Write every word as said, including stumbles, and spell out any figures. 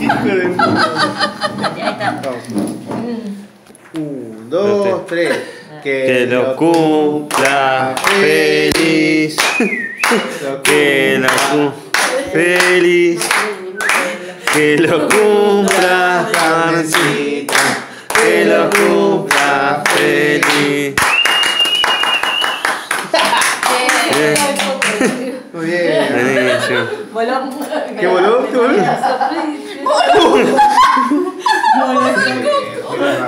Ahí está. Un, dos, tres. Que lo cumpla feliz. Que lo cumpla feliz. Que lo cumpla Carmencita. Que lo cumpla feliz. Muy bien. Buenísimo. Voló. ¿Qué voló? ¿Qué voló? Voló.